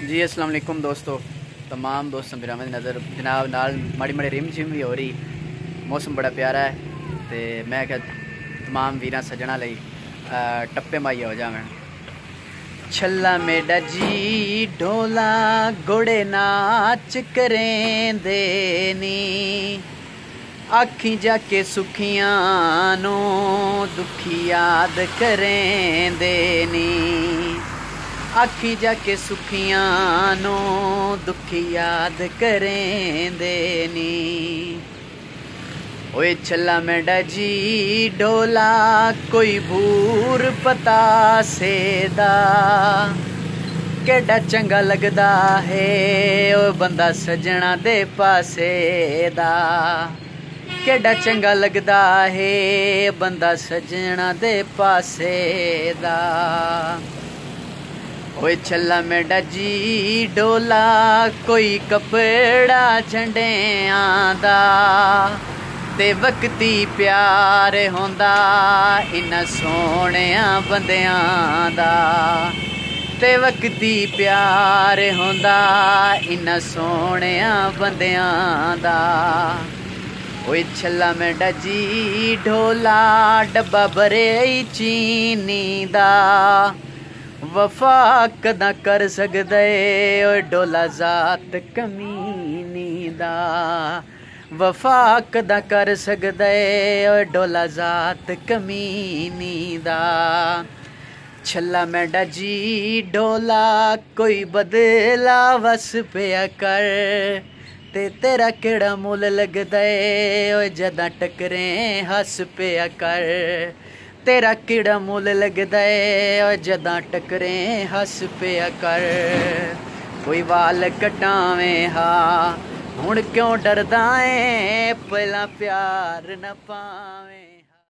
जी अस्सलाम वालेकुम दोस्तों, तमाम दोस्तों मेरा नज़र जनाब नाल माड़ी माड़ी रिम झिम भी हो रही। मौसम बड़ा प्यारा है तो मैं क्या तमाम वीरां सज्जणा लई टप्पे माइया हो जावें। छल्ला मेडा जी ढोला घोड़े नाच करें देनी, आखी जाके सुखियां नो दुखी याद करें देनी, आखी जाके सुखियां नो दुखी याद करें देनी। ओए छल्ला मेडा जी ढोला कोई भूर पता सेदा, केड़ा चंगा लगदा है ओ बंदा सजना दे पासे दा, केड़ा चंगा लगदा है बंदा सजना दे पासे दा। ओए छल्ला मेडा जी ढोला कोई कपड़ा झंडियां दा, ते वक्ती प्यार होंदा इन्ना सोहणिया बंदियां दा, ते वक्ती प्यार होंदा इन्ना सोहणिया बंदियां दा। ओए छल्ला मेडा जी ढोला डब्बा भरे चीनी दा, वफा कदा कर सकदे ओए ढोला जात कमीनी दा, वफा कदा कर सकदे ओए ढोला जात कमीनी दा। छल्ला मेडा जी ढोला कोई बदला वस पिया कर, ते तेरा केड़ा मुल लगदा ओए जदा टकरें हस पिया कर, तेरा केड़ा मुल लगदा ओए जदा टकरें हस पिया कर। कोई वाल कटावें हा हुण क्यों डरदा है, पहला प्यार न पावें।